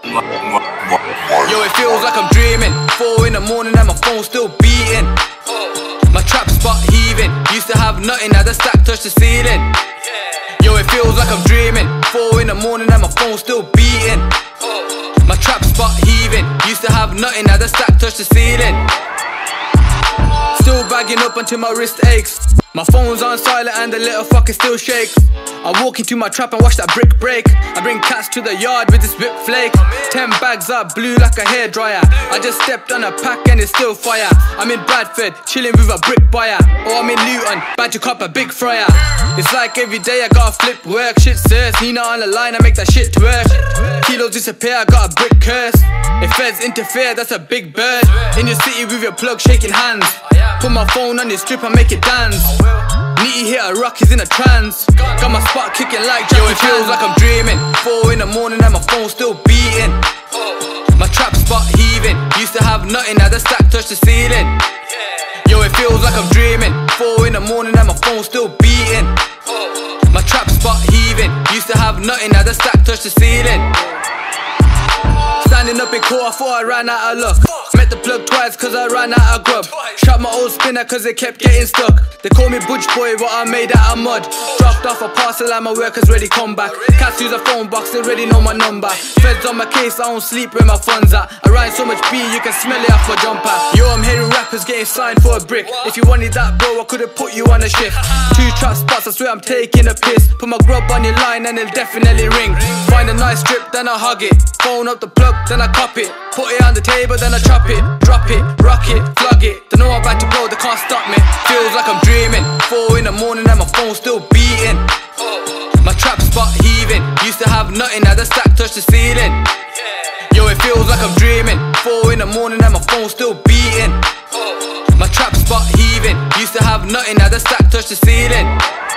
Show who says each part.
Speaker 1: Yo, it feels like I'm dreaming. 4 in the morning and my phone still beating. My trap spot heaving. Used to have nothing, now the stack touch the ceiling. Yo, it feels like I'm dreaming. 4 in the morning and my phone still beating. My trap spot heaving. Used to have nothing, now the stack touch the ceiling. Still bagging up until my wrist aches. My phone's on silent and the little fucker still shakes. I walk into my trap and watch that brick break. I bring cats to the yard with this whip flake. 10 bags up blue like a hairdryer. I just stepped on a pack and it's still fire. I'm in Bradford, chilling with a brick buyer. Or I'm in Luton, bad to cop a big fryer. It's like every day I gotta flip work. Shit says, Nina on the line, I make that shit twerk. Kilos disappear, I got a brick curse. If feds interfere, that's a big bird. In your city with your plug shaking hands. Put my phone on your strip and make it dance. Nitty hit a rock, he's in a trance. Got my spot kicking like Jackie Chan. Yo, it feels like I'm dreaming. 4 in the morning and my phone still beating. My trap spot heaving. Used to have nothing, now the stack touch the ceiling. Yo, it feels like I'm dreaming. 4 in the morning and my phone still beating. My trap spot heaving. Used to have nothing, now the stack touch the ceiling. Standing up in court, I thought I ran out of luck. Met the plug twice cause I ran out of grub. Shot my old spinner cause it kept getting stuck. They call me Butch Boy, but I made out of mud. Dropped off a parcel and my workers ready come back. Cats use a phone box, they already know my number. Feds on my case, I don't sleep where my funds at. I ride so much B, you can smell it off my jumper. Yo, I'm hearing rappers getting signed for a brick. If you wanted that bro, I could've put you on a shift. 2 trap spots, I swear I'm taking a piss. Put my grub on your line and it'll definitely ring. Find a nice strip, then I hug it. Phone up the plug, then I cop it. Put it on the table, then I chop it. Drop it, rock it, plug it. Don't know I'm about to blow, they can't stop me. Feels like I'm dreaming. 4 in the morning and my phone still beating. My trap spot heaving. Used to have nothing, now the stack touch the ceiling. Yo, it feels like I'm dreaming. 4 in the morning and my phone still beating. My trap spot heaving. Used to have nothing, now the stack touch the ceiling.